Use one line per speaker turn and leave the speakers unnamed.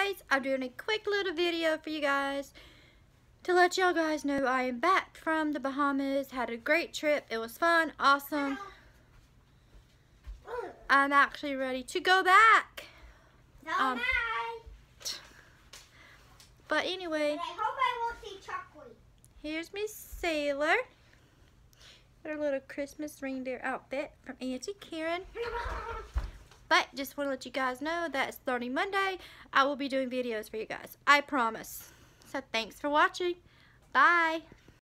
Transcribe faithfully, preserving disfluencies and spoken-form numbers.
guys, I'm doing a quick little video for you guys to let y'all guys know I am back from the Bahamas. Had a great trip. It was fun, awesome. I'm actually ready to go back. Um, but anyway,
but I hope I won't see chocolate.
Here's Miss Sailor. Her little Christmas reindeer outfit from Auntie Karen. But just want to let you guys know that starting Monday, I will be doing videos for you guys. I promise. So thanks for watching. Bye.